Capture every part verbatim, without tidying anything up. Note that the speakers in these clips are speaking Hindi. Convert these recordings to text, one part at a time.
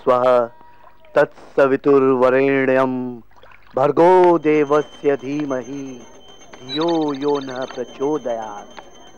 स्वः तत्सवितुर्वरेण्यं भर्गो देवस्य धीमहि धियो यो न प्रचोदयात्।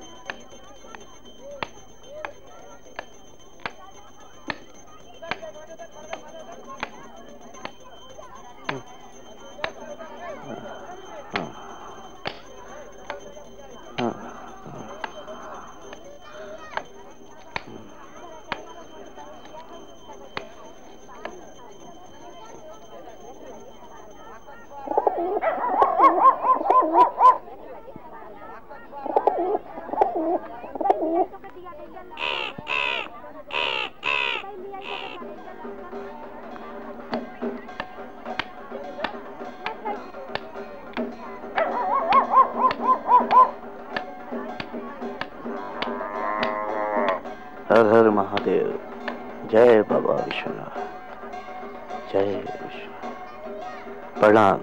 हर हर महादेव। जय बाबा विश्वनाथ। जय विश्वनाथ। प्रणाम।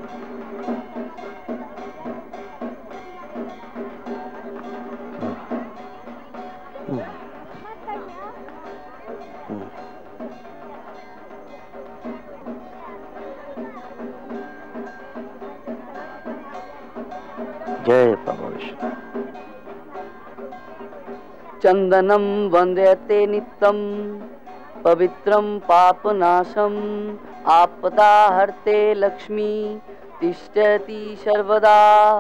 जय बाबा विश्वनाथ। चंदनम वंदयते नित्यं पवित्रं पापनाशम आपदा हरते लक्ष्मी तिष्ठति सर्वदा।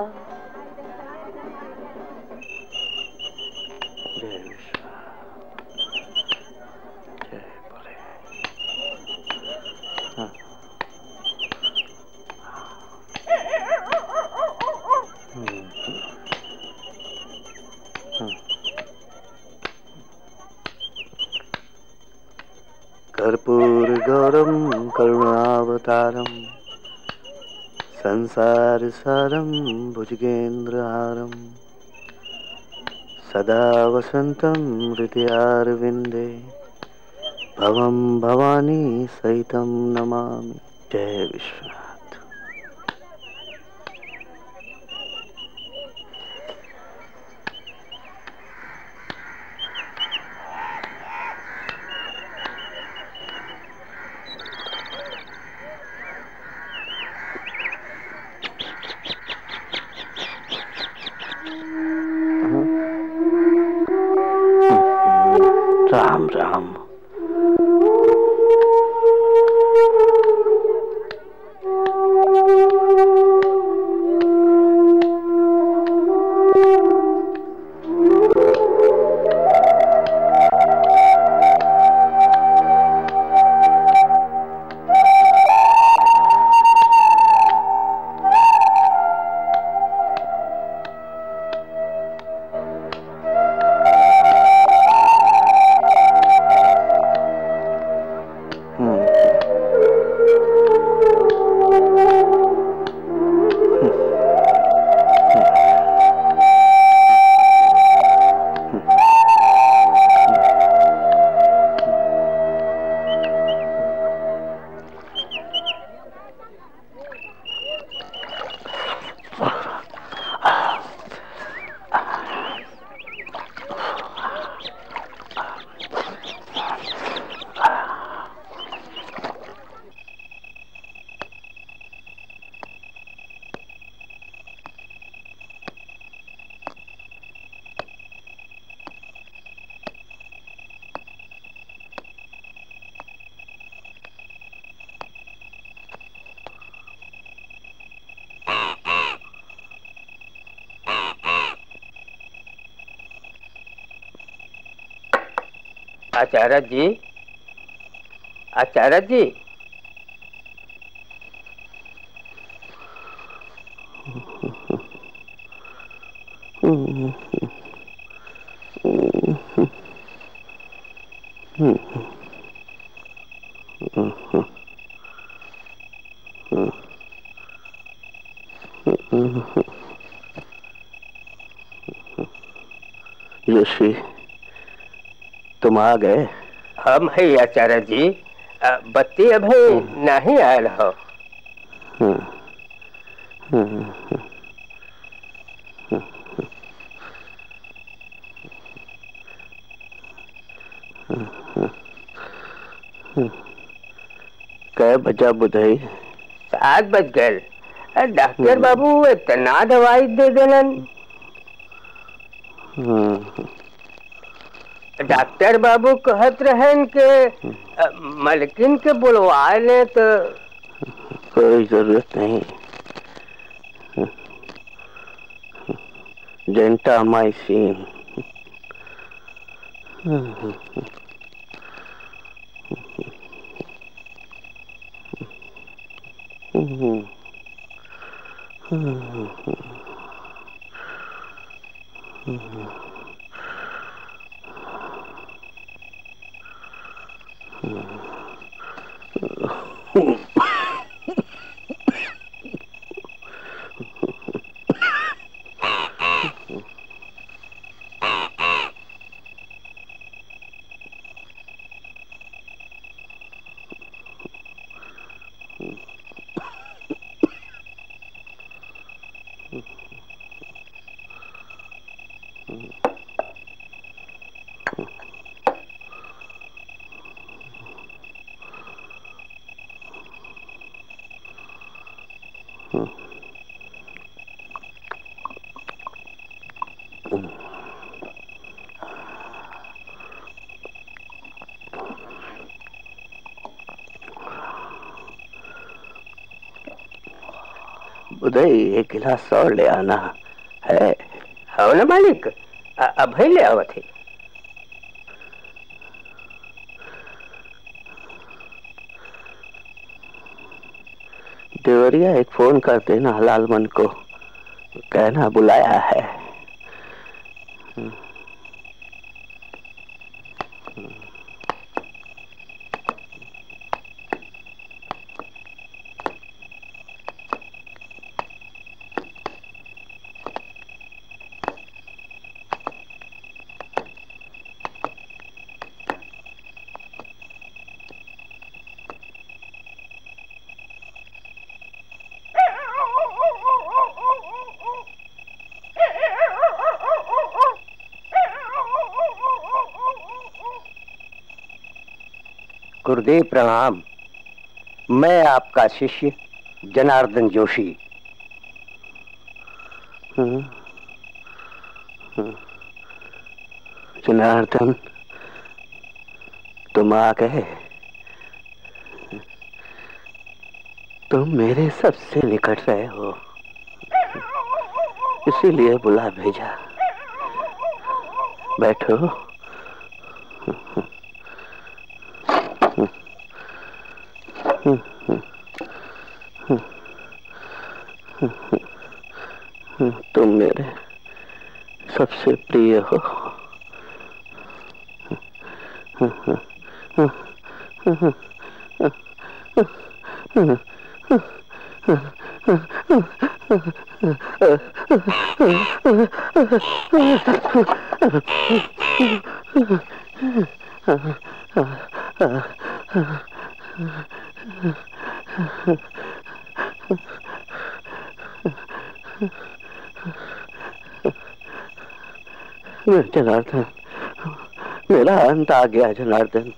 कर्पूर गौरम करुणावतारम संसार सारम भुजगेन्द्रहारम सदा वसंतं हृदयारविंदे भवं भवानी सहितं नमामि। जय विश्वनाथ। राम राम। आचार्य जी, आचार्य जी, ऋषि तुम आ गए। हम है आचार्य जी, बत्ती अभी नहीं आयल हो। कै बजा बुधाई? सात बज गए। डॉक्टर बाबू इतना दवाई दे देलन। डॉक्टर बाबू कहत रहन के मलकिन के बुलवा ले तो। कोई जरूरत नहीं, जेंटामाइसिन। बुधाई एक गिलास और ले आना है। हाँ ना मालिक, अब ही ले आवत है। तिवरिया एक फोन कर देना हलाल मन को, कहना बुलाया है। गुरुदेव प्रणाम। मैं आपका शिष्य जनार्दन जोशी। जनार्दन, तुम आ गए। तुम मेरे सबसे निकट रहे हो, इसीलिए बुला भेजा। बैठो। तुम मेरे सबसे प्रिय हो। जनार्दन, मेरा अंत आ गया जनार्दन।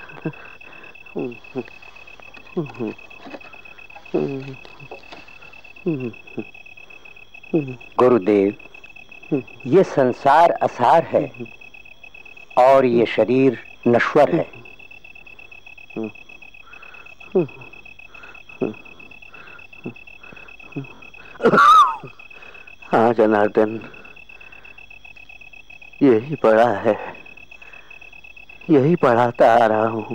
गुरुदेव, ये संसार असार है और ये शरीर नश्वर है। हाँ जनार्दन, यही पढ़ा है, यही पढ़ाता आ रहा हूँ।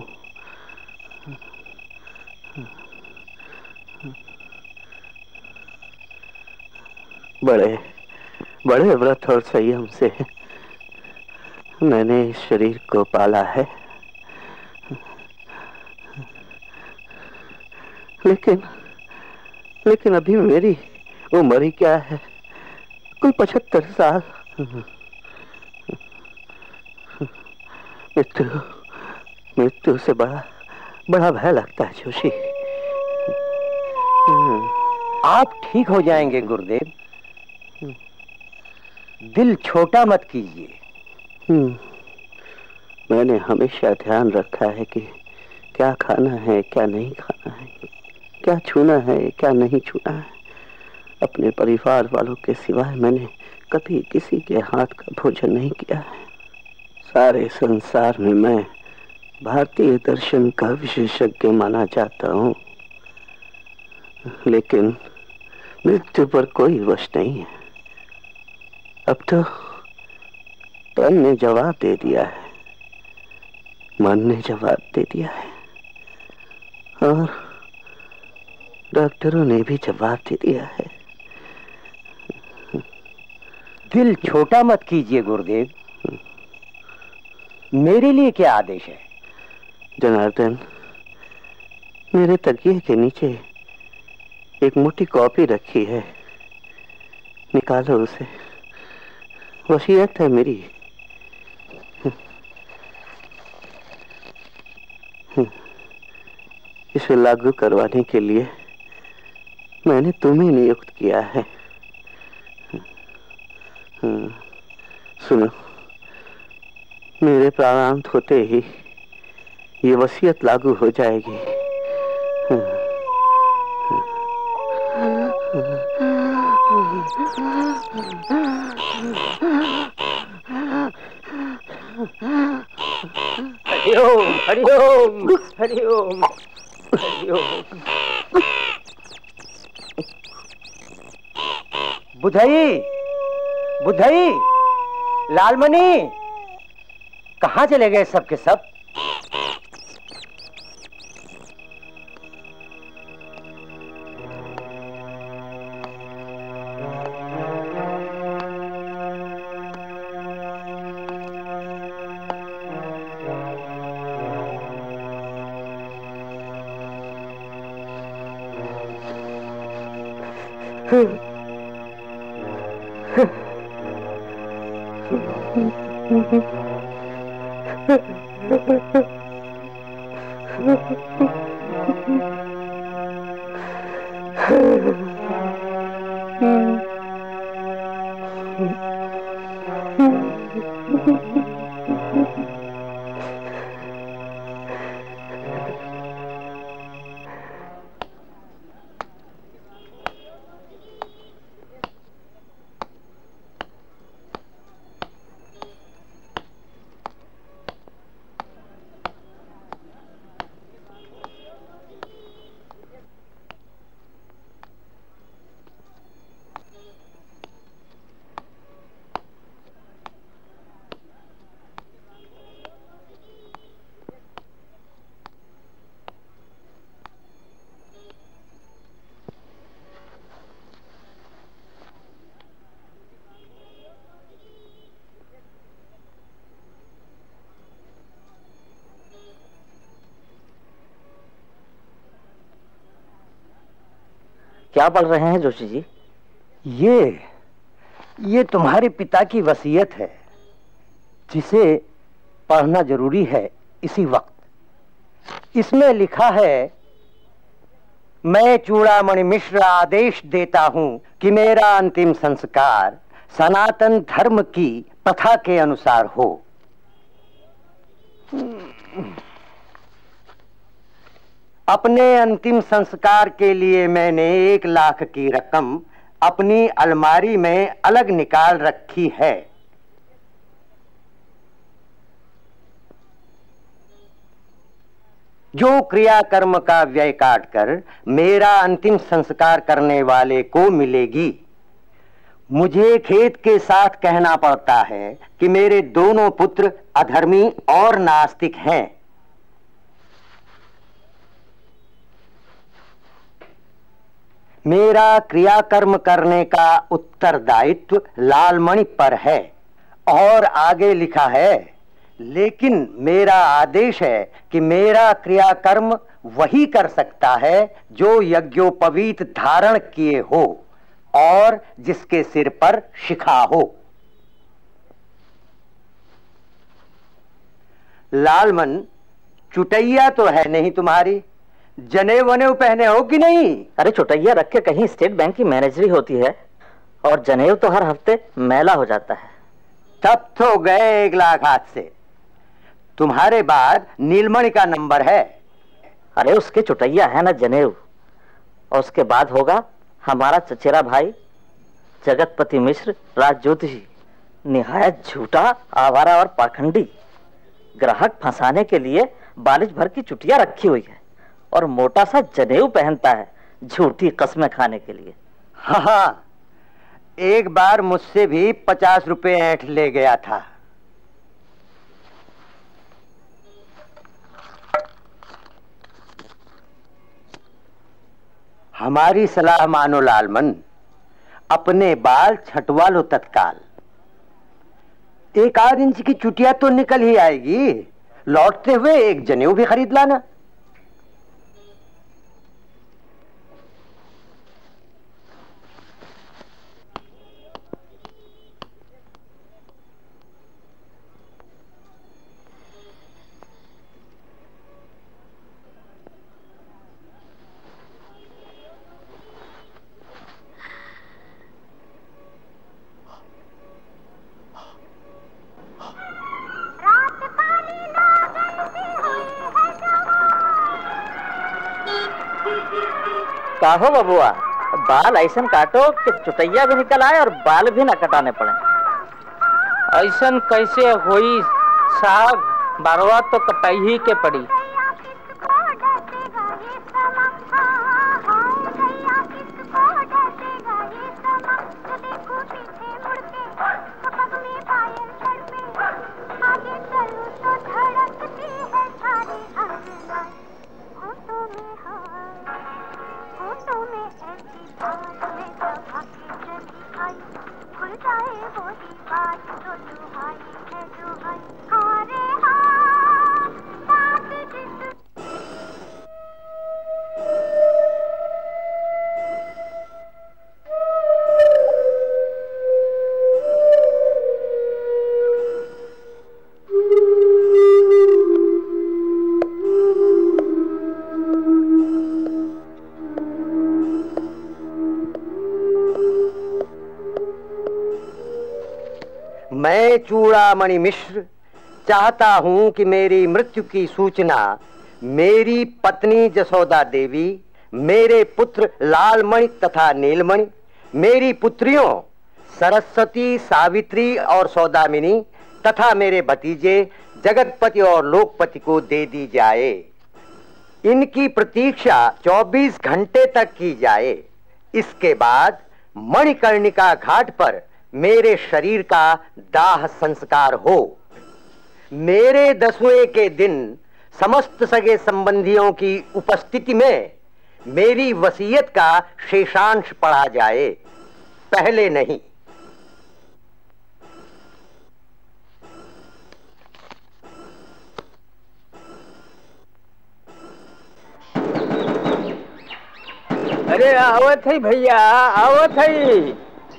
बड़े बड़े व्रत और संयम से मैंने इस शरीर को पाला है, लेकिन लेकिन अभी मेरी उम्र ही क्या है, कोई पचहत्तर साल। मृत्यु मृत्यु से बड़ा बड़ा भय लगता है जोशी। आप ठीक हो जाएंगे गुरुदेव, दिल छोटा मत कीजिए। मैंने हमेशा ध्यान रखा है कि क्या खाना है क्या नहीं खाना है, क्या छूना है क्या नहीं छूना है। अपने परिवार वालों के सिवाय मैंने कभी किसी के हाथ का भोजन नहीं किया है। सारे संसार में मैं भारतीय दर्शन का विशेषज्ञ माना जाता हूँ, लेकिन मृत्यु पर कोई वश नहीं है। अब तो तन ने जवाब दे दिया है, मन ने जवाब दे दिया है और डॉक्टरों ने भी जवाब दे दिया है। दिल छोटा मत कीजिए गुरुदेव, मेरे लिए क्या आदेश है? जनार्दन, मेरे तकिए के नीचे एक मोटी कॉपी रखी है, निकालो उसे। वसीयत है मेरी। इसे लागू करवाने के लिए मैंने तुम्हें नियुक्त किया है। सुनो, मेरे प्राणांत होते ही ये वसीयत लागू हो जाएगी। हरिओम हरिओम हरिओम हरिओम। बुधई बुधई, लालमणि, कहाँ चले गए सब के सब? क्या पढ़ रहे हैं जोशी जी? ये ये तुम्हारे पिता की वसीयत है, जिसे पढ़ना जरूरी है इसी वक्त। इसमें लिखा है, मैं चूड़ामणि मिश्र आदेश देता हूं कि मेरा अंतिम संस्कार सनातन धर्म की प्रथा के अनुसार हो। अपने अंतिम संस्कार के लिए मैंने एक लाख की रकम अपनी अलमारी में अलग निकाल रखी है। जो क्रियाकर्म का व्यय काटकर मेरा अंतिम संस्कार करने वाले को मिलेगी। मुझे खेद के साथ कहना पड़ता है कि मेरे दोनों पुत्र अधर्मी और नास्तिक हैं। मेरा क्रियाकर्म करने का उत्तरदायित्व लालमणि पर है। और आगे लिखा है, लेकिन मेरा आदेश है कि मेरा क्रियाकर्म वही कर सकता है जो यज्ञोपवीत धारण किए हो और जिसके सिर पर शिखा हो। लालमन, चुटैया तो है नहीं तुम्हारी, जने वने पहने हो कि नहीं? अरे चुटैया रख के कहीं स्टेट बैंक की मैनेजरी होती है, और जनेऊ तो हर हफ्ते मैला हो जाता है। तब तो गए एक लाख हाथ से। तुम्हारे बाद नीलमणि का नंबर है, अरे उसके चुटैया है ना जनेऊ, और उसके बाद होगा हमारा चचेरा भाई जगतपति मिश्र राजज्योतिषी, निहायत झूठा, आवारा और पाखंडी। ग्राहक फंसाने के लिए बालिश भर की चुटिया रखी हुई है और मोटा सा जनेऊ पहनता है झूठी कस्में खाने के लिए। हाँ हाँ, एक बार मुझसे भी पचास रुपए ऐंठ ले गया था। हमारी सलाह मानो लालमन, अपने बाल छटवा लो तत्काल। एक आध इंच की चुटिया तो निकल ही आएगी, लौटते हुए एक जनेऊ भी खरीद लाना। काहो बबुआ, बाल ऐसन काटो कि चुटैया भी निकल आए और बाल भी ना कटाने पड़े। ऐसन कैसे होई साहब, बारवा तो कटाई ही के पड़ी। मैं चूड़ामणि मिश्र चाहता हूं कि मेरी मृत्यु की सूचना मेरी पत्नी जसोदा देवी, मेरे पुत्र लालमणि तथा नीलमणि, मेरी पुत्रियों सरस्वती, सावित्री और सौदामिनी तथा मेरे भतीजे जगतपति और लोकपति को दे दी जाए। इनकी प्रतीक्षा चौबीस घंटे तक की जाए। इसके बाद मणिकर्णिका घाट पर मेरे शरीर का दाह संस्कार हो। मेरे दसवें के दिन समस्त सगे संबंधियों की उपस्थिति में मेरी वसीयत का शेषांश पढ़ा जाए, पहले नहीं। अरे आवत है भैया, आवत है।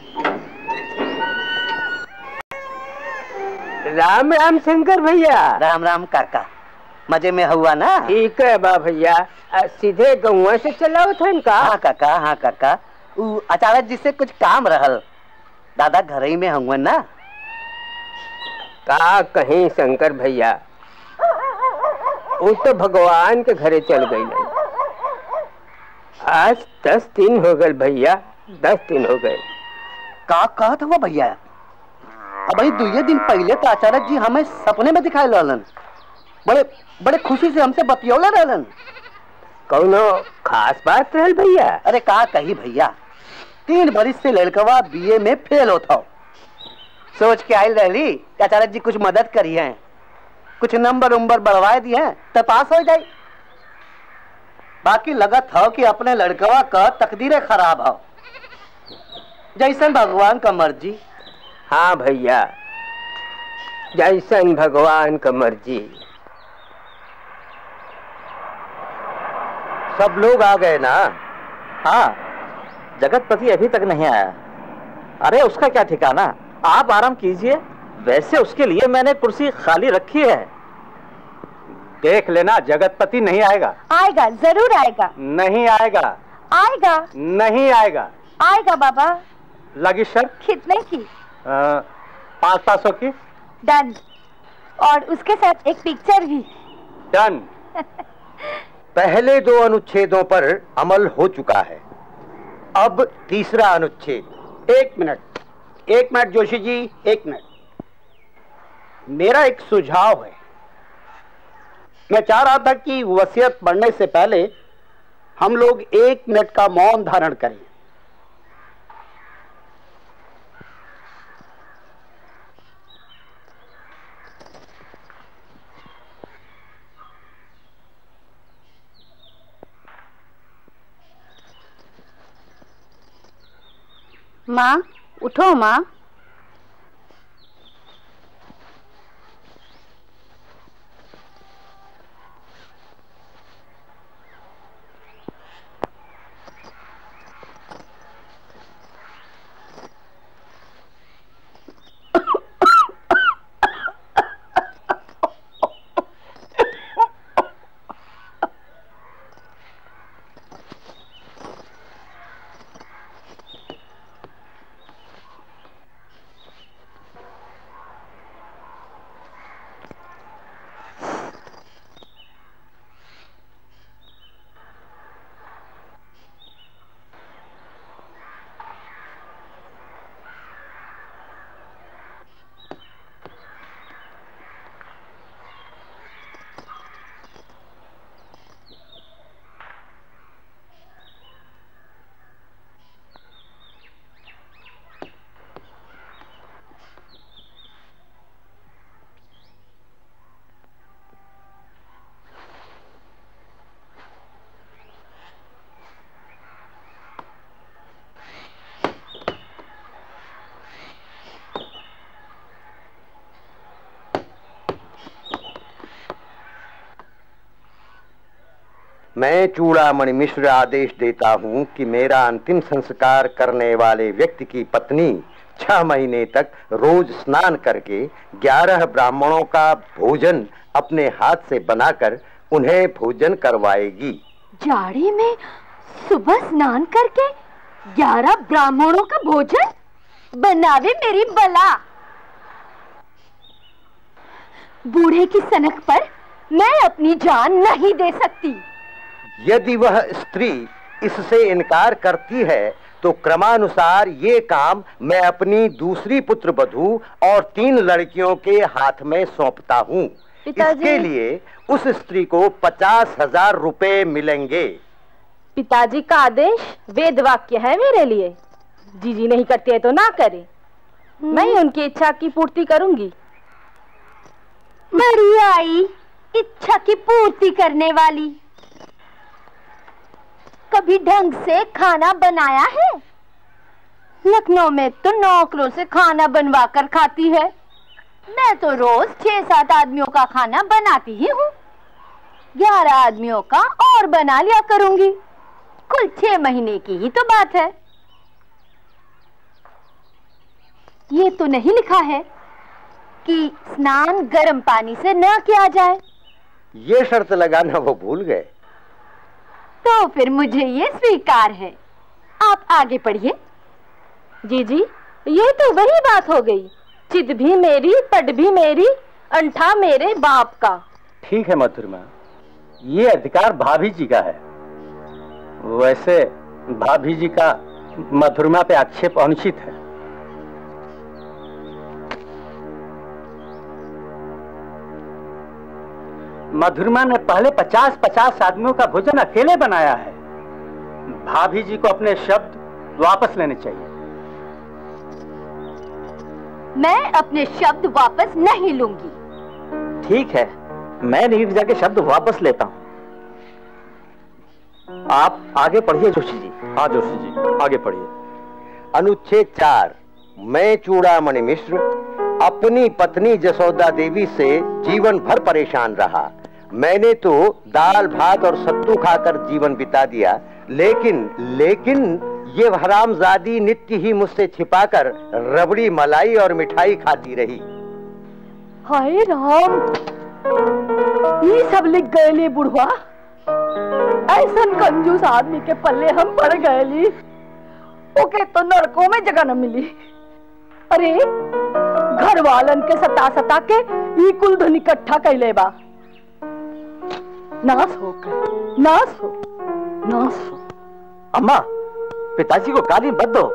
राम राम शंकर भैया। राम राम काका, मजे में हुआ ना? ठीक है बा भैया, सीधे गौवा से चलाओ था इनका। हाँ काका, हाँ काका, अचानक जिससे कुछ काम रहल, दादा घर ही में हुआ ना? का कहीं शंकर भैया, वो तो भगवान के घरे चल गई नहीं। आज दस दिन हो गए भैया, दस दिन हो गए। का कहत हुआ भैया? अब दुए दिन पहले तो आचार्य जी हमें सपने में दिखाई रहलन, बड़े बड़े खुशी से हमसे बतियौले रहलन। कौनो खास बात रहल भैया? अरे का कही भैया, तीन बरिस से लड़कवा बीए में फेल होता, सोच के आई रहली कि आचार्य जी कुछ मदद करी है, कुछ नंबर उम्बर बढ़वाए दिए हैं तो पास हो जाए। बाकी लगत हो कि अपने लड़कवा का तकदीरें खराब हो, जैसन भगवान का मर्जी। हाँ भैया, जैसन भगवान का मर्जी। सब लोग आ गए ना? हाँ, जगतपति अभी तक नहीं आया। अरे उसका क्या ठिकाना, आप आराम कीजिए। वैसे उसके लिए मैंने कुर्सी खाली रखी है। देख लेना, जगतपति नहीं आएगा। आएगा, जरूर आएगा। नहीं आएगा। आएगा। नहीं आएगा। आएगा बाबा। लगी शर्त कितने की? पाँच पाँच सौ की। डन। और उसके साथ एक पिक्चर भी। डन। पहले दो अनुच्छेदों पर अमल हो चुका है, अब तीसरा अनुच्छेद। एक मिनट एक मिनट जोशी जी, एक मिनट। मेरा एक सुझाव है। मैं चाह रहा था कि वसीयत पढ़ने से पहले हम लोग एक मिनट का मौन धारण करें। माँ उठो माँ। मैं चूड़ामणि मिश्र आदेश देता हूं कि मेरा अंतिम संस्कार करने वाले व्यक्ति की पत्नी छह महीने तक रोज स्नान करके ग्यारह ब्राह्मणों का भोजन अपने हाथ से बनाकर उन्हें भोजन करवाएगी। जाड़े में सुबह स्नान करके ग्यारह ब्राह्मणों का भोजन बनावे मेरी बला। बूढ़े की सनक पर मैं अपनी जान नहीं दे सकती। यदि वह स्त्री इससे इनकार करती है तो क्रमानुसार ये काम मैं अपनी दूसरी पुत्र वधू और तीन लड़कियों के हाथ में सौंपता हूँ। इसके लिए उस स्त्री को पचास हजार रुपए मिलेंगे। पिताजी का आदेश वेद वाक्य है मेरे लिए। जीजी नहीं करती है तो ना करे, मैं उनकी इच्छा की पूर्ति करूंगी। मरी आई इच्छा की पूर्ति करने वाली। कभी ढंग से खाना बनाया है? लखनऊ में तो नौकरों से खाना बनवा कर खाती है। मैं तो रोज छह सात आदमियों का खाना बनाती ही हूँ। ग्यारह आदमियों का और बना लिया करूंगी। कुल छह महीने की ही तो बात है। ये तो नहीं लिखा है कि स्नान गर्म पानी से न किया जाए। ये शर्त लगाना वो भूल गए। तो फिर मुझे ये स्वीकार है। आप आगे पढ़िए। जीजी ये तो वही बात हो गई। चित भी मेरी, पट भी मेरी, अंठा मेरे बाप का। ठीक है मधुरमा, ये अधिकार भाभी जी का है। वैसे भाभी जी का मधुरमा पे आक्षेप अनुचित है। मधुरमा ने पहले पचास पचास आदमियों का भोजन अकेले बनाया है। भाभी जी को अपने शब्द वापस लेने चाहिए। मैं अपने शब्द वापस नहीं लूंगी। ठीक है, मैं नीरजा के शब्द वापस लेता हूँ। आप आगे पढ़िए जोशी जी। हाँ जोशी जी आगे पढ़िए। अनुच्छेद चार। मैं चूड़ामणि मिश्र अपनी पत्नी जसोदा देवी से जीवन भर परेशान रहा। मैंने तो दाल भात और सत्तू खाकर जीवन बिता दिया, लेकिन लेकिन ये हरामजादी नित्य ही मुझसे छिपाकर रबड़ी मलाई और मिठाई खाती रही। हाय राम, ये सब लिख गए ले बुढ़वा। ऐसा कंजूस आदमी के पल्ले हम पड़ गए ली। ओके तो नरकों में जगह न मिली। अरे घर वालन के सता सता के ई कुल धन इकट्ठा कैले बा। नाश हो गए। नास हो, नास हो। अम्मा, पिताजी को गाली मत दो।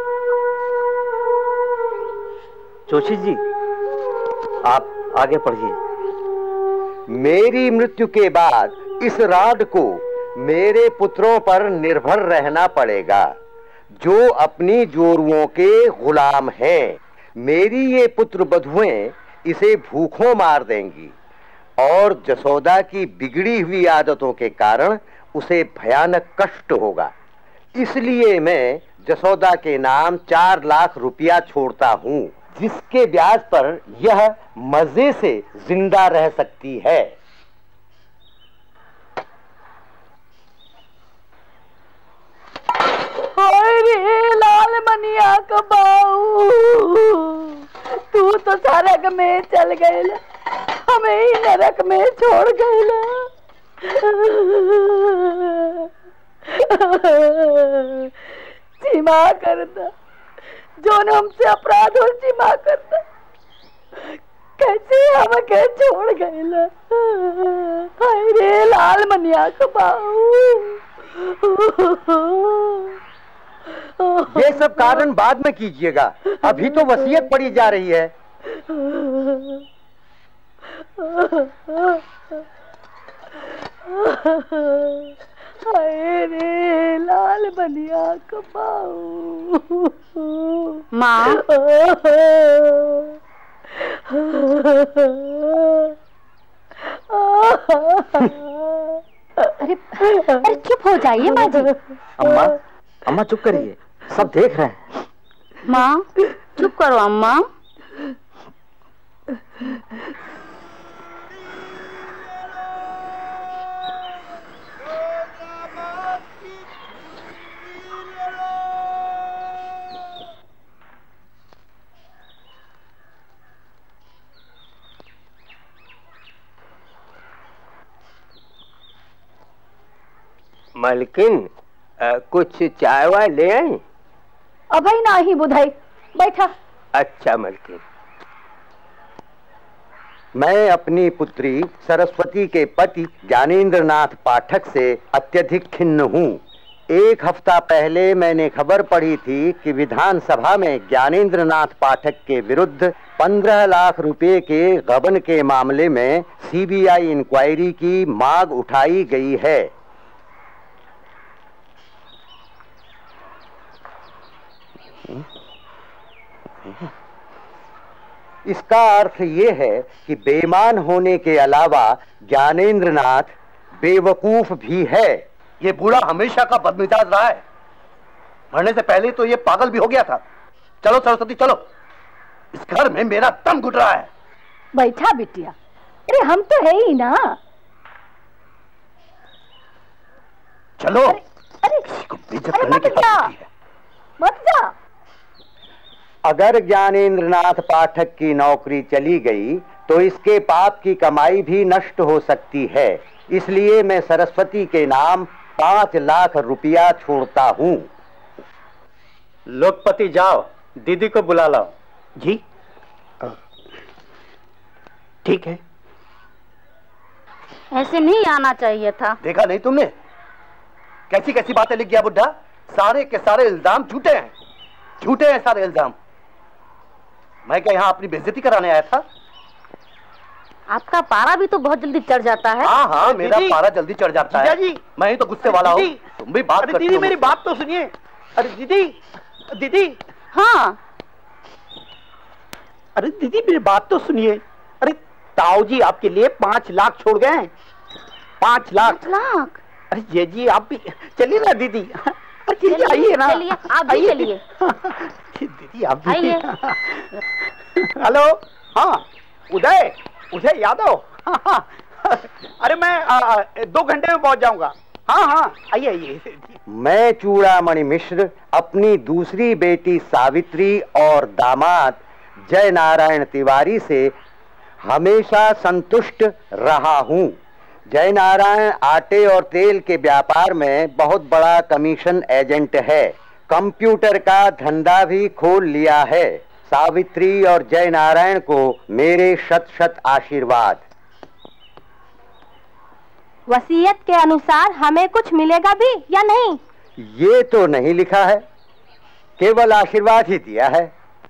जोशी जी, आप आगे पढ़िए। मेरी मृत्यु के बाद इस राड को मेरे पुत्रों पर निर्भर रहना पड़ेगा, जो अपनी जोरुओं के गुलाम हैं। मेरी ये पुत्र बधुएं इसे भूखों मार देंगी और जसोदा की बिगड़ी हुई आदतों के कारण उसे भयानक कष्ट होगा। इसलिए मैं जसोदा के नाम चार लाख रुपया छोड़ता हूँ, जिसके ब्याज पर यह मजे से जिंदा रह सकती है। रे लाल मनिया का बाऊ, तू तो सरग में चल गए, हमें ही नरक में छोड़ गए। क्षमा करता, जो ने हमसे अपराध हो क्षमा करता, कैसे हमें के छोड़ गए। हाय रे लाल मनिया का बाऊ। ये सब कारण बाद में कीजिएगा, अभी तो वसीयत पड़ी जा रही है। हाय रे लाल बनिया कबाऊ। माँ, अरे अरे चुप हो जाइए माँ जी। अम्मा, अम्मा चुप करिए, सब देख रहे हैं। माँ चुप करो अम्मा। मलकिन, आ, कुछ चाय वाय ले आई? अभी ना ही बुधाई, बैठा। अच्छा मलकिन, मैं अपनी पुत्री सरस्वती के पति ज्ञानेंद्र नाथ पाठक से अत्यधिक खिन्न हूँ। एक हफ्ता पहले मैंने खबर पढ़ी थी कि विधानसभा में ज्ञानेंद्र नाथ पाठक के विरुद्ध पंद्रह लाख रुपए के गबन के मामले में सीबीआई इंक्वायरी की मांग उठाई गई है। इसका अर्थ ये है कि बेईमान होने के अलावा ज्ञानेंद्र नाथ बेवकूफ भी है। ये बूढ़ा हमेशा का बदमिजाज रहा है, मरने से पहले तो ये पागल भी हो गया था। चलो सरस्वती चलो, इस घर में मेरा दम घुट रहा है। बैठा बिटिया, अरे हम तो है ही ना। चलो। अरे, अरे, इसको बेइज्जत अरे करने की मत जा, हद होती है। मत जा। अगर ज्ञानेंद्र नाथ पाठक की नौकरी चली गई तो इसके पाप की कमाई भी नष्ट हो सकती है। इसलिए मैं सरस्वती के नाम पांच लाख रुपया छोड़ता हूँ। लोकपति जाओ, दीदी को बुला लाओ। जी ठीक है। ऐसे नहीं आना चाहिए था। देखा नहीं तुमने कैसी कैसी बातें लिख गया बुड्ढा। सारे के सारे इल्जाम झूठे हैं, झूठे हैं सारे इल्जाम। मैं क्या यहाँ अपनी बेइज्जती कराने आया था? आपका पारा भी तो बहुत जल्दी चढ़ जाता है। हाँ हाँ, मेरा पारा जल्दी चढ़ जाता है। जी, मैं ही तो गुस्से वाला हूँ। तुम भी बात करती हो। दीदी मेरी बात तो सुनिए। अरे दीदी, दीदी। हाँ। अरे दीदी मेरी बात तो सुनिए। अरे ताऊ जी आपके लिए पांच लाख छोड़ गए हैं। पांच लाख। लाख। अरे ये जी आप भी चलिए ना दीदी। चलिए आइए ना। चलिए आप भी चलिए। दीदी आप भी। हेलो, हाँ उदय, उदय यादव। अरे मैं आ, दो घंटे में पहुंच जाऊंगा। हाँ हाँ आइए आइए। मैं चूड़ामणि मिश्र अपनी दूसरी बेटी सावित्री और दामाद जय नारायण तिवारी से हमेशा संतुष्ट रहा हूँ। जय नारायण आटे और तेल के व्यापार में बहुत बड़ा कमीशन एजेंट है। कंप्यूटर का धंधा भी खोल लिया है। सावित्री और जय नारायण को मेरे शत शत आशीर्वाद। वसीयत के अनुसार हमें कुछ मिलेगा भी या नहीं? ये तो नहीं लिखा है, केवल आशीर्वाद ही दिया है।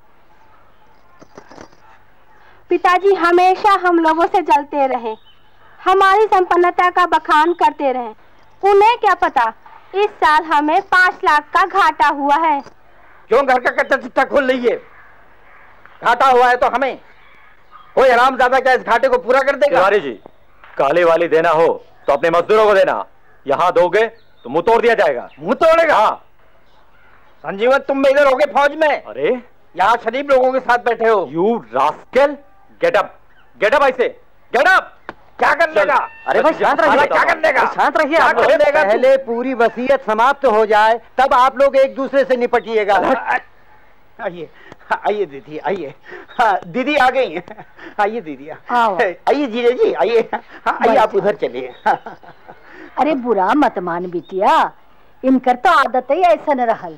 पिताजी हमेशा हम लोगों से जलते रहे, हमारी संपन्नता का बखान करते रहे। उन्हें क्या पता इस साल हमें पाँच लाख का घाटा हुआ है। क्यों घर का कच्चा चिट्ठा खोल रही है? घाटा हुआ है तो हमें कोई हरामजादा क्या इस घाटे को पूरा कर देगा? तिवारी जी, काली वाली देना हो तो अपने मजदूरों को देना, यहाँ दोगे तो मुंह तोड़ दिया जाएगा। मुंह तोड़ेगा? हाँ। संजीवन, तुम इधर होगे फौज में? अरे यहाँ शरीफ लोगों के साथ बैठे हो। You rascal, get up, get up, ऐसे गेट अप। क्या कर देगा? अरे भाई शांत रहिए, क्या कर देगा? शांत रहिए आप। पहले पूरी वसीयत समाप्त हो जाए तब आप लोग एक दूसरे से निपटिएगा। आइए आइए दीदी, आइए। हाँ दीदी आ गई हैं। आइए दीदी, आइए जीजा जी, आइए। हाँ आइए, आप उधर चलिए। अरे बुरा मत मान बिटिया, इनकर तो आदत ही ऐसा न रहल।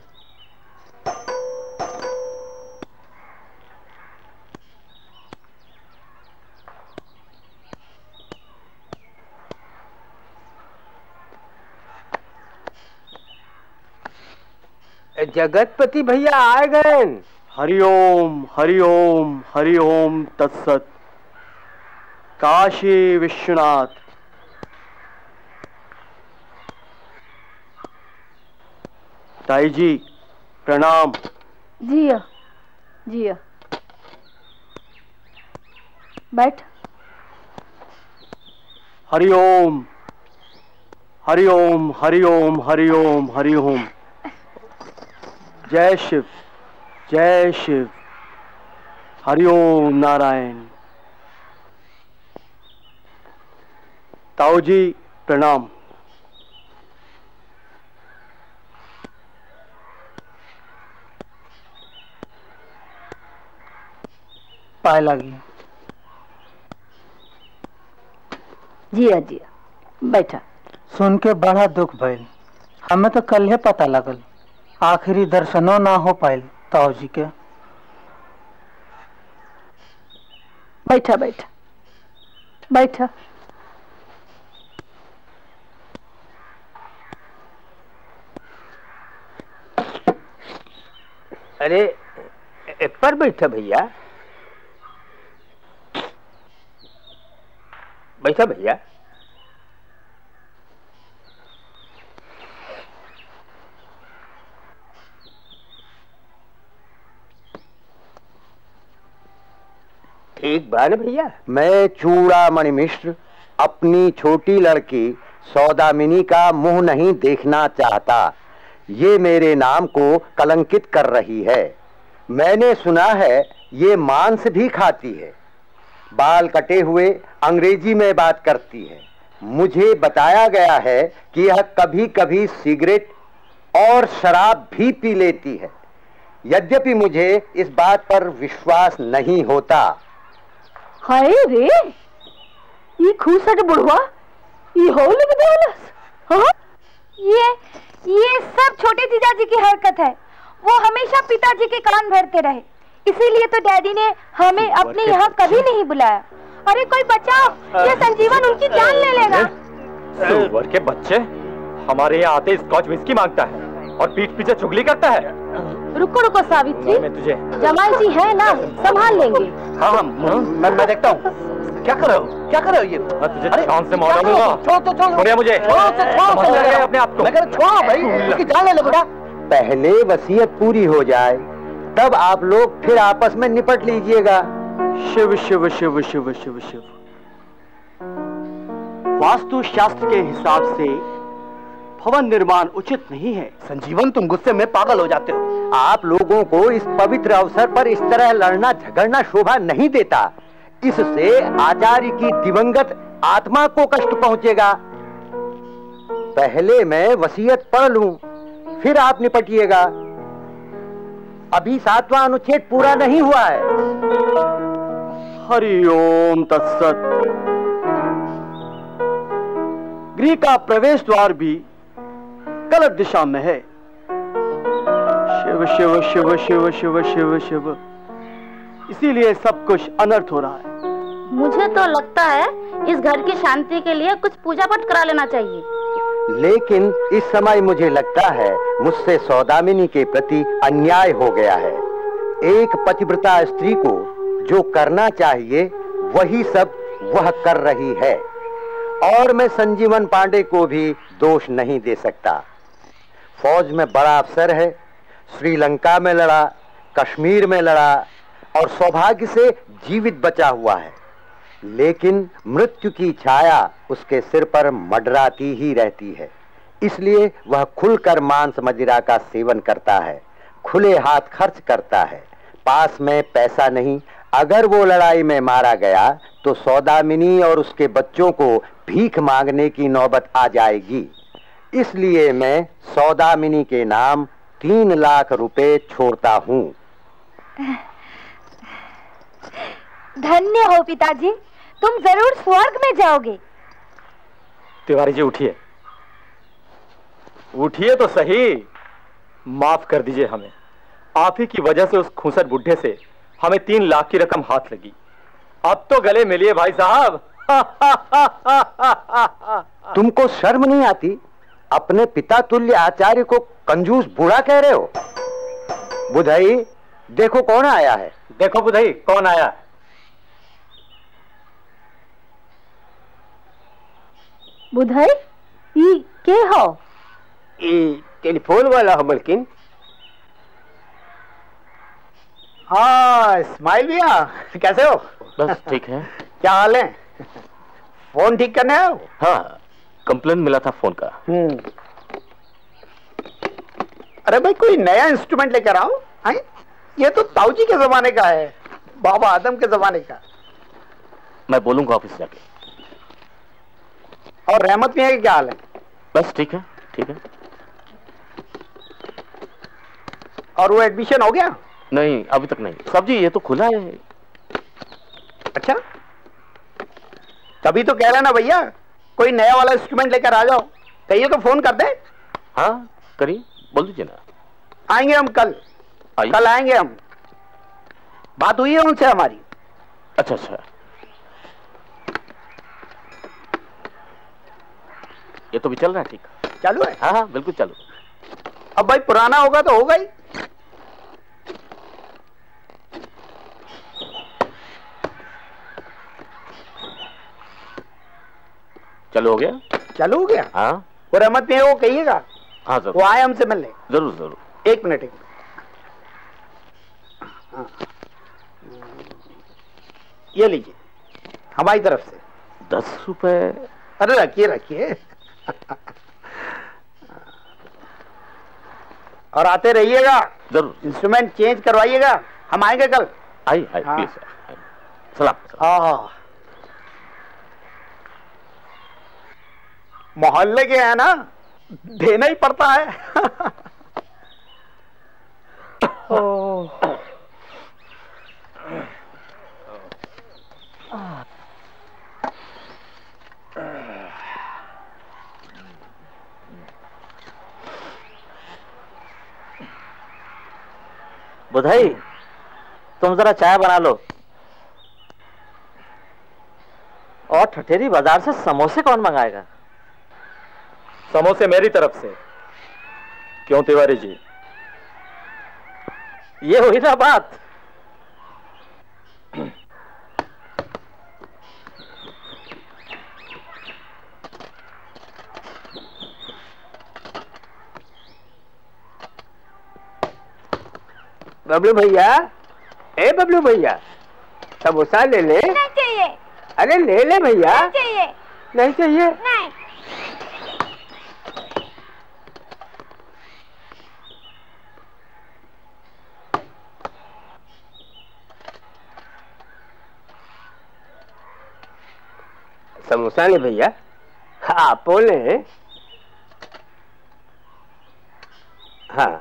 जगतपति भैया आ गए। हरिओम हरिओम हरिओम तत्सत। काशी विश्वनाथ, ताई जी प्रणाम। जिया जिया, बैठ। हरिओम हरिओम हरिओम हरिओम हरिओम। जय शिव जय शिव। हरिओम नारायण। ताऊ जी प्रणाम। पाए लगी। जिया जिया, बैठा। सुन के बड़ा दुख भइल। हमें तो कल ही पता लगल, आखिरी दर्शनों ना हो पाए ताऊ जी के। बैठा बैठा बैठा। अरे एक पर बैठा भैया, बैठा भैया। ठीक बात भैया। मैं चूड़ामणि मिश्र अपनी छोटी लड़की सौदामिनी का मुंह नहीं देखना चाहता। ये मेरे नाम को कलंकित कर रही है। मैंने सुना है ये मांस भी खाती है, बाल कटे हुए अंग्रेजी में बात करती है। मुझे बताया गया है कि यह कभी कभी सिगरेट और शराब भी पी लेती है। यद्यपि मुझे इस बात पर विश्वास नहीं होता। हाय रे, ये खूसट बुढ़वा ये हो लिख देलस। हाँ? ये ये सब छोटे जीजाजी की हरकत है। वो हमेशा पिताजी के कान भरते रहे, इसीलिए तो डैडी ने हमें अपने यहाँ कभी नहीं बुलाया। अरे कोई बचाओ, ये संजीवन उनकी जान ले लेगा। सुअर के बच्चे, हमारे यहाँ आते स्कॉच विस्की मांगता है और पीठ पीछे चुगली करता है। रुको रुको सावित्री, मैं तुझे जमाई जी है ना, संभाल लेंगे। हाँ हाँ, मैं मैं देखता हूँ। क्या कर रहे हो, क्या कर रहे हो ये? मैं तुझे चांद से मार दूंगा। छोड़ तो छोड़, छोड़िए मुझे। छोड़ो तो छोड़ो अपने आप को। मैं कह रहा छोड़ो भाई, उसकी जान ले लो बेटा। पहले वसीयत पूरी हो जाए तब आप लोग फिर आपस में निपट लीजिएगा। शिव शिव शिव शिव शिव शिव। वास्तु शास्त्र के हिसाब से भवन निर्माण उचित नहीं है। संजीवन, तुम गुस्से में पागल हो जाते हो। आप लोगों को इस पवित्र अवसर पर इस तरह लड़ना झगड़ना शोभा नहीं देता। इससे आचार्य की दिवंगत आत्मा को कष्ट पहुंचेगा। पहले मैं वसीयत पढ़ लूं, फिर आप निपटिएगा। अभी सातवां अनुच्छेद पूरा नहीं हुआ है। हरिओम तत्सत। गृह का प्रवेश द्वार भी गलत दिशा में है। शिव शिव शिव शिव शिव शिव शिव। इसीलिए सब कुछ अनर्थ हो रहा है। मुझे तो लगता है इस घर की शांति के लिए कुछ पूजा पाठ करा लेना चाहिए। लेकिन इस समय मुझे लगता है मुझसे सौदामिनी के प्रति अन्याय हो गया है। एक पतिव्रता स्त्री को जो करना चाहिए वही सब वह कर रही है, और मैं संजीवन पांडे को भी दोष नहीं दे सकता। फौज में बड़ा अफसर है, श्रीलंका में लड़ा, कश्मीर में लड़ा और सौभाग्य से जीवित बचा हुआ है, लेकिन मृत्यु की छाया उसके सिर पर मंडराती ही रहती है। इसलिए वह खुलकर मांस मदिरा का सेवन करता है, खुले हाथ खर्च करता है। पास में पैसा नहीं, अगर वो लड़ाई में मारा गया तो सौदामिनी और उसके बच्चों को भीख मांगने की नौबत आ जाएगी। इसलिए मैं सौदामिनी के नाम तीन लाख रुपए छोड़ता हूँ। धन्य हो पिताजी, तुम जरूर स्वर्ग में जाओगे। तिवारी जी उठिए, उठिए तो सही। माफ कर दीजिए हमें, आप ही की वजह से उस खूंसर बुढ़े से हमें तीन लाख की रकम हाथ लगी। अब तो गले मिलिए भाई साहब। तुमको शर्म नहीं आती? अपने पिता तुल्य आचार्य को कंजूस बूढ़ा कह रहे हो? बुधाई, देखो कौन आया है। देखो बुधाई, कौन आया। बुधाई, ई के हो? ई टेलीफोन वाला हो मलकिन। हाँ स्माइल भैया, कैसे हो? बस ठीक है। क्या हाल है? फोन ठीक करने आए हो? हाँ, कंप्लेन मिला था फोन का। हम्म। अरे भाई कोई नया इंस्ट्रूमेंट लेकर आओ। हैं? ये तो ताऊजी के जमाने का है, बाबा आदम के जमाने का। मैं बोलूंगा ऑफिस जाके। और रहमत मियां के क्या हाल है? बस ठीक है, ठीक है। और वो एडमिशन हो गया? नहीं, अभी तक नहीं। साहब जी, ये तो खुला है। अच्छा, तभी तो कह रहे ना भैया, कोई नया वाला इंस्ट्रूमेंट लेकर आ जाओ। कहिए तो फोन कर दे। हाँ करिए, बोल दीजिए ना। आएंगे हम कल। आइए। कल आएंगे हम। बात हुई है उनसे हमारी। अच्छा अच्छा। ये तो भी चल रहा है। ठीक चालू है? हाँ हाँ बिल्कुल चालू। अब भाई पुराना होगा तो होगा ही। चालू हो गया? चालू हो गया? हाँ। वो रहमत में वो कहिएगा। हाँ जरूर। वो आए हमसे मिलने। जरूर जरूर। एक मिनट, एक मिनट। हाँ। ये लीजिए हमारी तरफ से दस रुपए। अरे रखिए रखिए। और आते रहिएगा। जरूर। इंस्ट्रूमेंट चेंज करवाइएगा, हम आएंगे कल। आई आई हाँ। प्लीज। सलाम। हाँ, मोहल्ले के है ना, देना ही पड़ता है। बुधाई, तुम जरा चाय बना लो। और ठठेरी बाजार से समोसे कौन मंगाएगा? समोसे मेरी तरफ से। क्यों तिवारी जी? ये हुई ना बात। बबलू भैया, ए बबलू भैया, समोसा ले ले। नहीं चाहिए। अरे ले ले भैया। नहीं चाहिए। नहीं चाहिए? नहीं। समोसा ले भैया। आप बोले। हाँ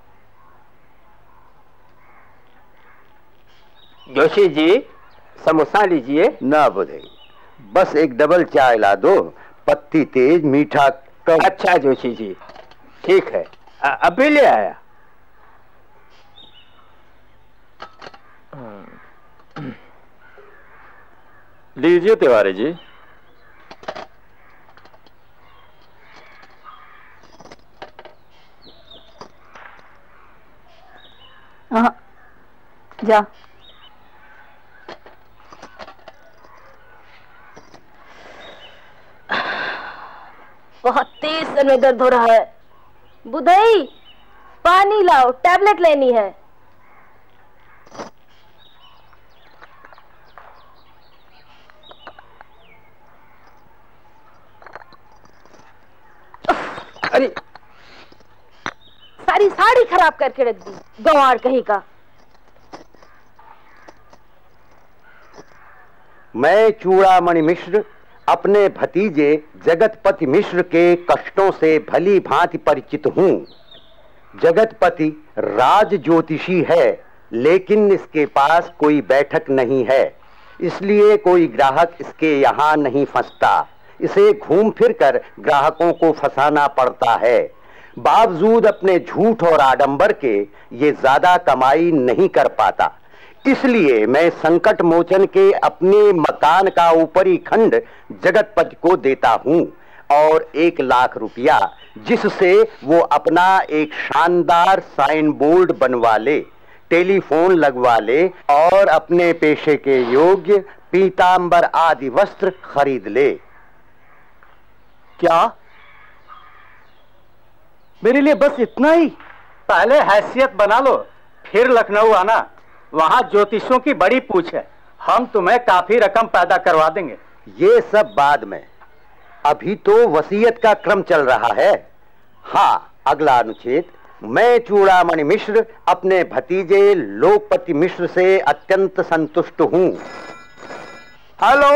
जोशी जी, समोसा लीजिए। ना बुधे, बस एक डबल चाय ला दो, पत्ती तेज, मीठा कम। अच्छा जोशी जी, ठीक है, अभी ले आया। लीजिए तिवारी जी। हाँ, जा। बहुत तेज सर में दर्द हो रहा है। बुधई, पानी लाओ, टैबलेट लेनी है। अरे सारी साड़ी खराब करके रख दी, गंवार कहीं का। मैं चूड़ामणि मिश्र अपने भतीजे जगतपति मिश्र के कष्टों से भली भांति परिचित हूँ। जगतपति राज ज्योतिषी है, लेकिन इसके पास कोई बैठक नहीं है, इसलिए कोई ग्राहक इसके यहाँ नहीं फंसता। इसे घूम फिर कर ग्राहकों को फंसाना पड़ता है। बावजूद अपने झूठ और आडंबर के ये ज्यादा कमाई नहीं कर पाता। इसलिए मैं संकट मोचन के अपने मकान का ऊपरी खंड जगतपति को देता हूँ और एक लाख रुपया, जिससे वो अपना एक शानदार साइन बोर्ड बनवा ले, टेलीफोन लगवा ले और अपने पेशे के योग्य पीतांबर आदि वस्त्र खरीद ले। क्या मेरे लिए बस इतना ही? पहले हैसियत बना लो, फिर लखनऊ आना, वहां ज्योतिषों की बड़ी पूछ है। हम तुम्हें काफी रकम पैदा करवा देंगे। ये सब बाद में, अभी तो वसीयत का क्रम चल रहा है। हाँ, अगला अनुच्छेद। मैं चूड़ामणि मिश्र अपने भतीजे लोकपति मिश्र से अत्यंत संतुष्ट हूँ। हेलो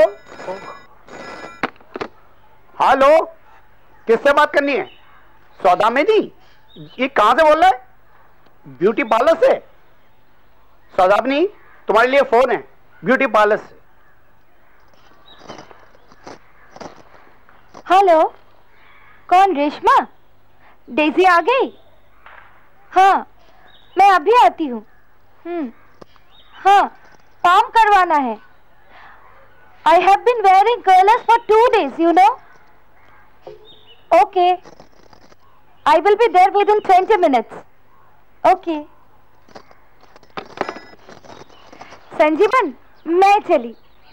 हेलो, किससे बात करनी है? सौदा में जी, ये कहां से बोल रहे हैं? ब्यूटी पार्लर से? सौदाबनी, तुम्हारे लिए फोन है ब्यूटी पार्लर से। हेलो, कौन? रेशमा? डेजी आ गई? हाँ, मैं अभी आती हूँ। हम्म, हाँ, काम करवाना है। I have been wearing curlers for two days, you know. Okay, I will be there within twenty minutes. Okay. संजीवन, मैं चली।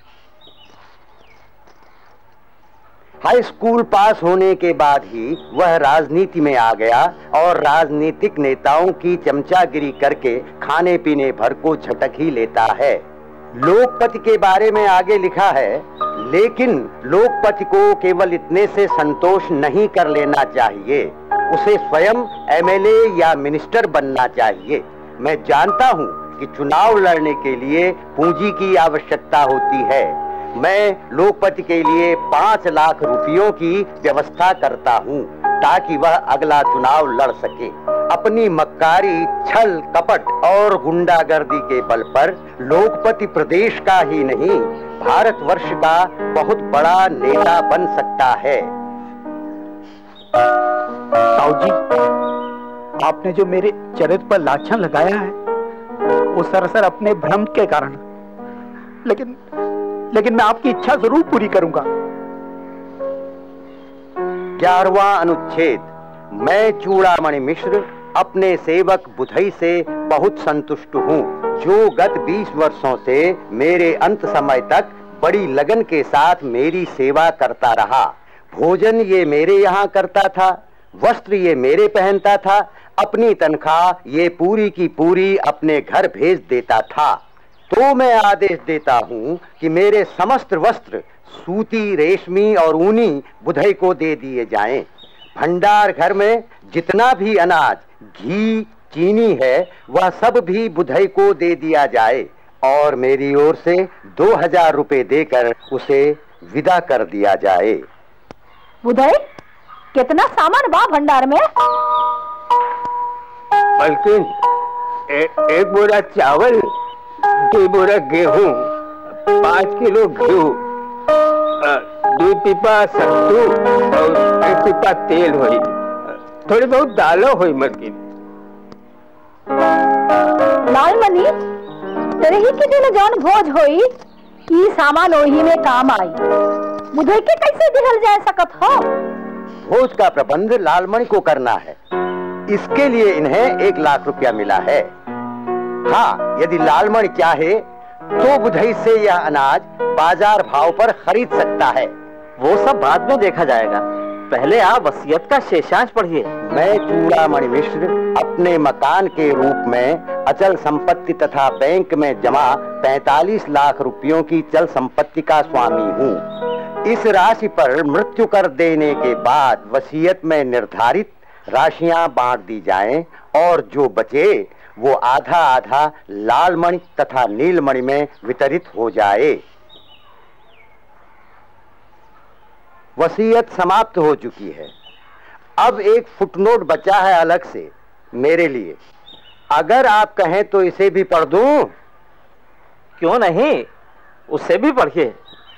हाई स्कूल पास होने के बाद ही वह राजनीति में आ गया और राजनीतिक नेताओं की चमचागिरी करके खाने पीने भर को झटक ही लेता है। लोकपति के बारे में आगे लिखा है, लेकिन लोकपति को केवल इतने से संतोष नहीं कर लेना चाहिए, उसे स्वयं एमएलए या मिनिस्टर बनना चाहिए। मैं जानता हूँ कि चुनाव लड़ने के लिए पूंजी की आवश्यकता होती है। मैं लोकपति के लिए पांच लाख रुपयों की व्यवस्था करता हूँ ताकि वह अगला चुनाव लड़ सके। अपनी मक्कारी, छल, कपट और गुंडागर्दी के बल पर लोकपति प्रदेश का ही नहीं, भारतवर्ष का बहुत बड़ा नेता बन सकता है। साहू जी, आपने जो मेरे चरित्र पर लाछन लगाया है वो सरासर अपने भ्रम के कारण, लेकिन लेकिन मैं आपकी इच्छा जरूर पूरी करूंगा। ग्यारहवां अनुच्छेद। मैं चूड़ामणि मिश्र अपने सेवक बुधई से बहुत संतुष्ट हूँ, जो गत बीस वर्षों से मेरे अंत समय तक बड़ी लगन के साथ मेरी सेवा करता रहा। भोजन ये मेरे यहाँ करता था, वस्त्र ये मेरे पहनता था, अपनी तनख्वाह ये पूरी की पूरी अपने घर भेज देता था। तो मैं आदेश देता हूँ कि मेरे समस्त वस्त्र सूती, रेशमी और ऊनी बुधई को दे दिए जाएं। भंडार घर में जितना भी अनाज, घी, चीनी है वह सब भी बुधई को दे दिया जाए और मेरी ओर से दो हजार रुपए देकर उसे विदा कर दिया जाए। बुधई, कितना सामान बा भंडार में? बल्कि ए, एक बोरा चावल, दो बोरा गेहूं, पाँच किलो घी, दो पीपा सत्तू और एक पीपा तेल हुई, थोड़ी बहुत दालों हुई मरकी। लाल मनी, तेरे ही किसी ने जान भोज होई, ई सामान ओही में काम आई। मुझे के कैसे दिखल जा सकत हो? भोज का प्रबंध लालमणि को करना है, इसके लिए इन्हें एक लाख रुपया मिला है। हाँ, यदि लालमणि चाहे तो बुधई से यह अनाज बाजार भाव पर खरीद सकता है। वो सब बाद में देखा जाएगा, पहले आप वसीयत का शेषांश पढ़िए। मैं चूड़ामणि मिश्र अपने मकान के रूप में अचल संपत्ति तथा बैंक में जमा पैंतालीस लाख रुपयों की चल संपत्ति का स्वामी हूँ। इस राशि पर मृत्यु कर देने के बाद वसीयत में निर्धारित राशियां बांट दी जाएं और जो बचे वो आधा आधा लालमणि तथा नीलमणि में वितरित हो जाए। वसीयत समाप्त हो चुकी है। अब एक फुटनोट बचा है अलग से मेरे लिए, अगर आप कहें तो इसे भी पढ़ दूं? क्यों नहीं, उसे भी पढ़िए।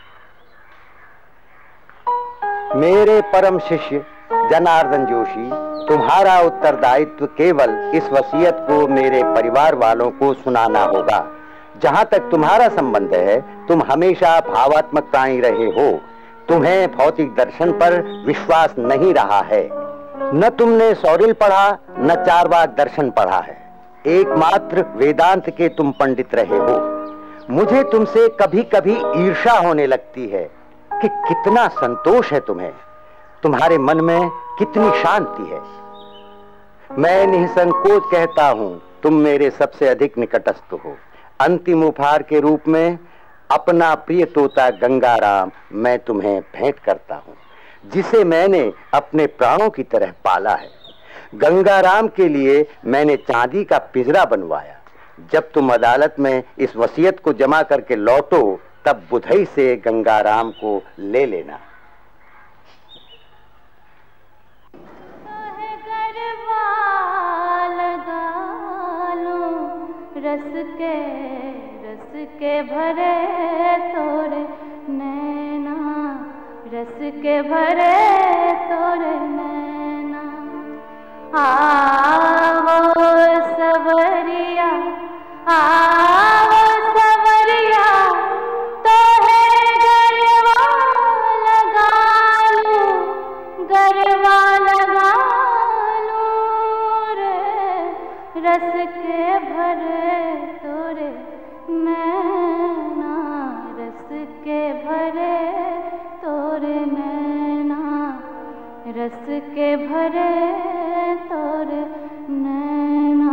मेरे परम शिष्य जनार्दन जोशी, तुम्हारा उत्तरदायित्व केवल इस वसीयत को मेरे परिवार वालों को सुनाना होगा। जहां तक तुम्हारा संबंध है, तुम हमेशा भावात्मक प्राणी रहे हो। तुम्हें भौतिक दर्शन पर विश्वास नहीं रहा है। न तुमने सौरिल पढ़ा न चारवाक दर्शन पढ़ा है। एकमात्र वेदांत के तुम पंडित रहे हो। मुझे तुमसे कभी कभी ईर्ष्या होने लगती है कि कितना संतोष है तुम्हें, तुम्हारे मन में कितनी शांति है। मैं निसंकोच कहता हूं, तुम मेरे सबसे अधिक निकटस्थ हो। अंतिम उपहार के रूप में अपना प्रिय तोता गंगाराम मैं तुम्हें भेंट करता हूं, जिसे मैंने अपने प्राणों की तरह पाला है। गंगाराम के लिए मैंने चांदी का पिंजरा बनवाया। जब तुम अदालत में इस वसीयत को जमा करके लौटो, तब बुधई से गंगाराम को ले लेना। रस के रस के भरे तोरे नैना, रस के भरे तोरे नैना। आवो सवरिया, आवो सवरिया, तो है गरबा लगा लूं, गरबा लगा लूं रे। रस के भरे तोरे नैना, रस के भरे तोरे नैना, रस के भरे तोरे नैना।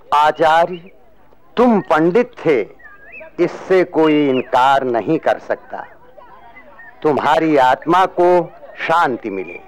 आचार्य, तुम पंडित थे, इससे कोई इनकार नहीं कर सकता। तुम्हारी आत्मा को शांति मिले।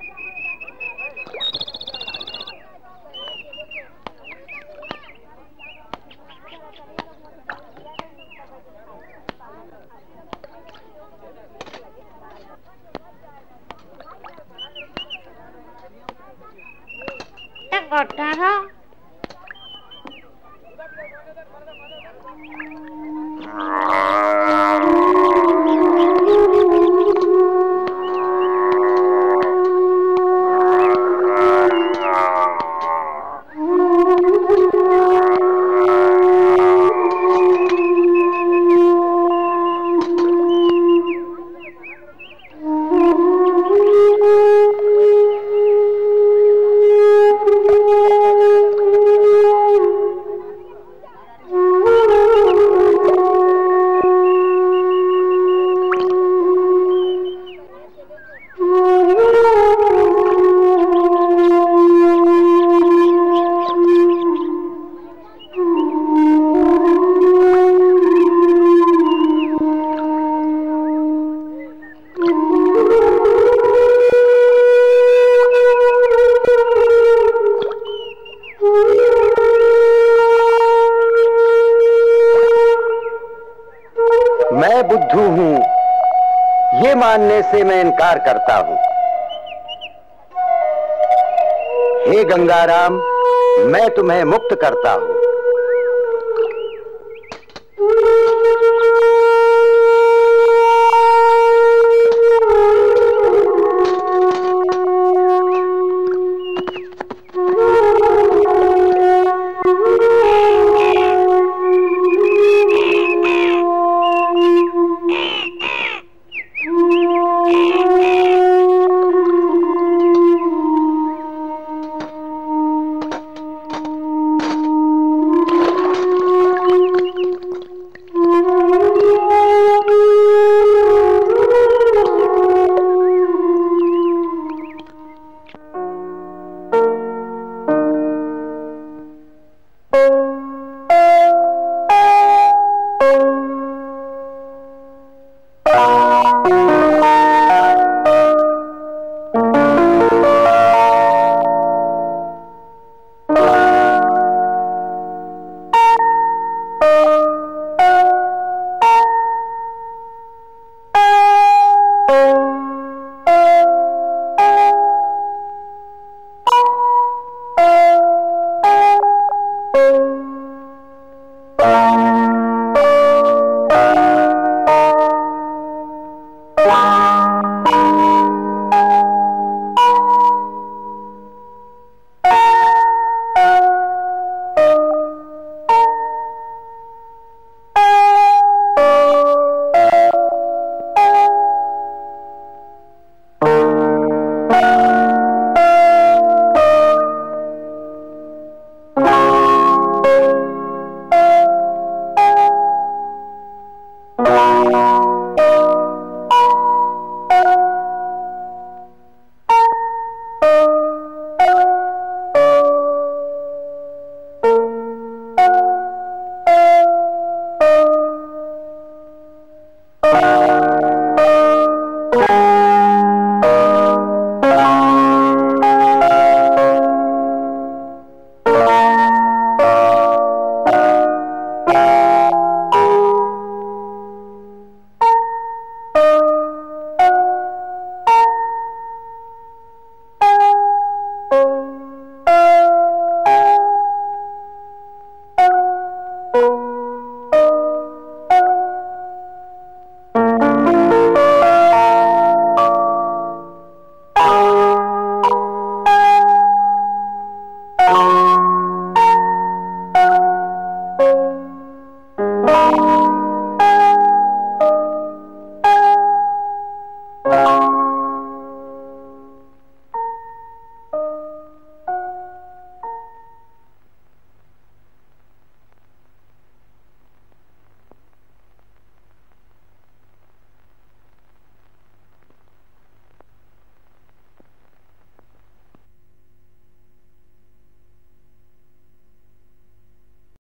मैं बुद्धू हूं, ये मानने से मैं इनकार करता हूं। हे गंगाराम, मैं तुम्हें मुक्त करता हूं।